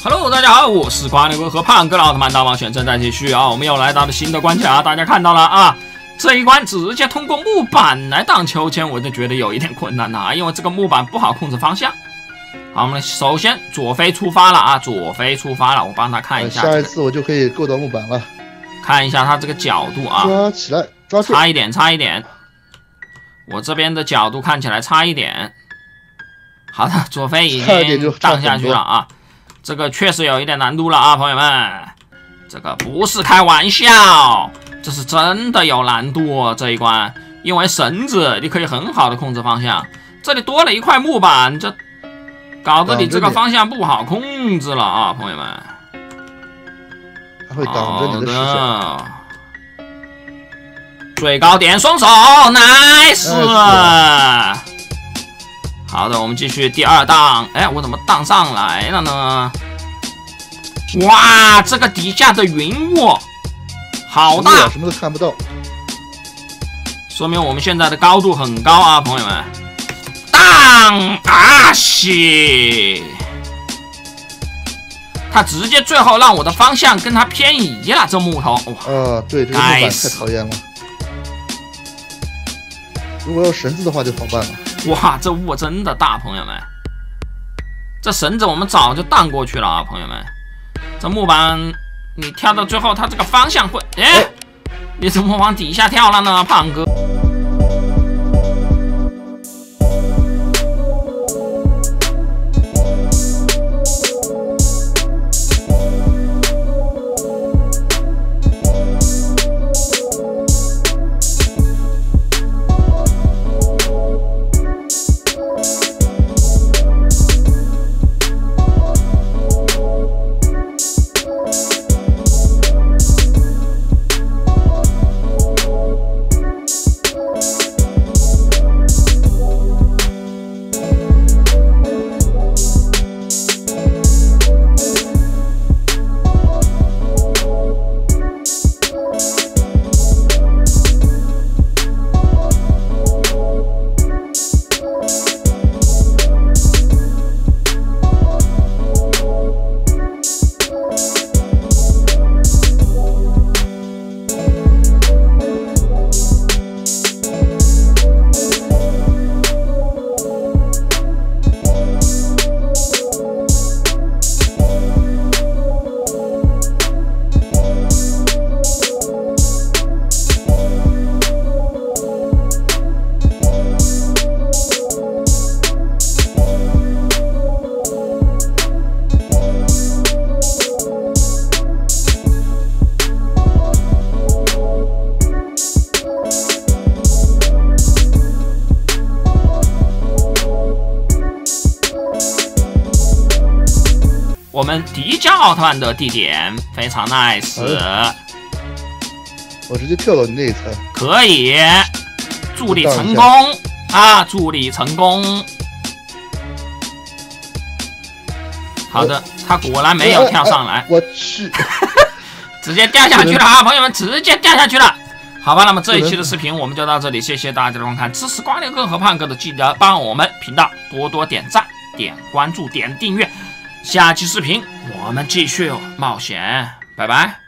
Hello， 大家好，我是瓜牛哥和胖哥的奥特曼大冒险正在继续啊！我们又来到了新的关卡，大家看到了啊？这一关直接通过木板来荡秋千，我就觉得有一点困难了，因为这个木板不好控制方向。好，我们首先左飞出发了啊，左飞出发了，我帮他看一下、 下一次我就可以够到木板了。 看一下他这个角度啊， 抓起来，抓住， 差一点，差一点。我这边的角度看起来差一点。好的，左飞已经荡下去了啊，这个确实有一点难度了啊，朋友们，这个不是开玩笑，这是真的有难度这一关，因为绳子你可以很好的控制方向，这里多了一块木板，这搞得你这个方向不好控制了啊，朋友们。 它会挡着你的视线。 最高点双手 ，nice。好的，我们继续第二档。哎，我怎么荡上来了呢？哇，这个底下的云雾好大， 什么都看不到， 说明我们现在的高度很高啊，朋友们。荡啊西！他直接最后让我的方向跟他偏移了，这木头。哇， 对，这个木板太讨厌了。如果有绳子的话就好办了。 哇，这雾真的大，朋友们。这绳子我们早就荡过去了啊，朋友们。这木板你跳到最后，它这个方向会，哎，你怎么往底下跳了呢，胖哥？我们迪迦奥特曼的地点非常 nice， 我直接跳到你那一层， 可以助力成功啊！助力成功。好的，他果然没有跳上来， 我去， 直接掉下去了啊！朋友们，直接掉下去了。好吧，那么这一期的视频我们就到这里，谢谢大家的观看，支持瓜牛哥和胖哥的记得帮我们频道多多点赞、点关注、点订阅。下期视频我们继续冒险，拜拜。